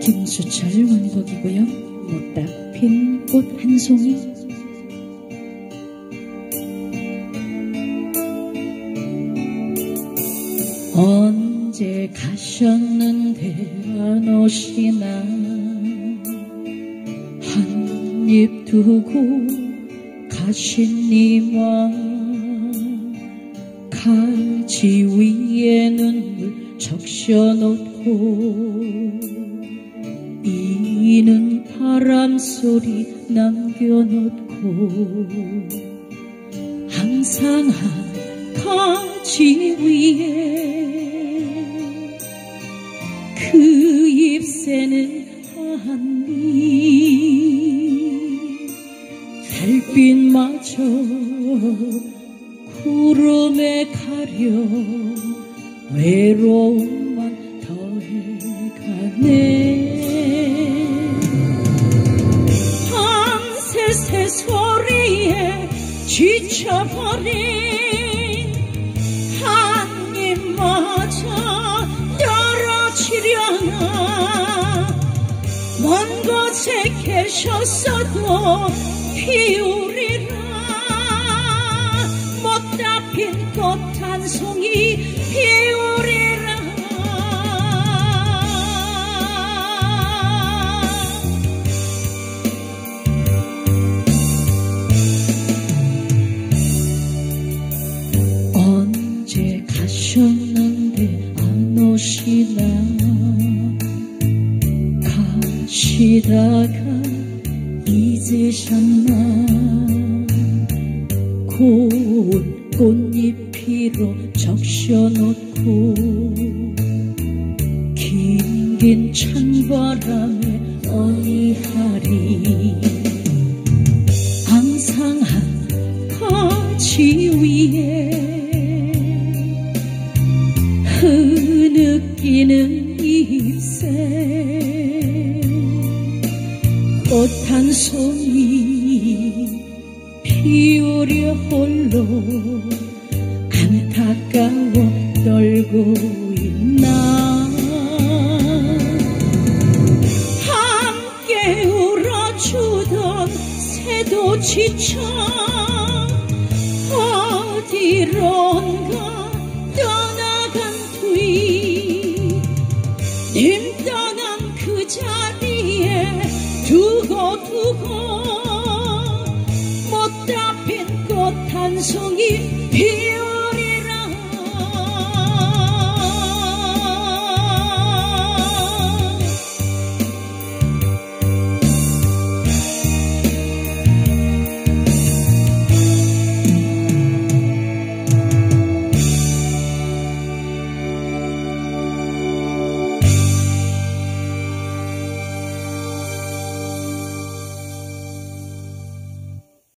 김수철 원곡이고요. 못다 핀 꽃 한 송이. 언제 가셨는데 안 오시나. 한 입 두고 가시니와 가지 위에 눈물 적셔놓고 이는 바람소리 남겨놓고 항상 한 가지 위에 그 잎새는 한입 달빛마저 구름에 가려 외로움만 더해가네. 밤새 새소리에 지쳐버린 한 입마저 떨어지려나. 먼 곳에 계셨어도 피우리라. 못다 핀 꽃 한 송이 피우리라. 언제 가셨는데 안 오시나. 가시다가 잊으셨나. 고운 꽃잎으로 적셔놓고 긴긴 찬바람에 어이하리. 항상 한 가지 위에 흐느끼는 잎새 꽃 한 송이 피우려 홀로 안타까워 떨고 있나. 함께 울어주던 새도 지쳐 어디론가 떠나간 뒤 님 떠난 그 자리에 두고 못다 핀 꽃 한 송이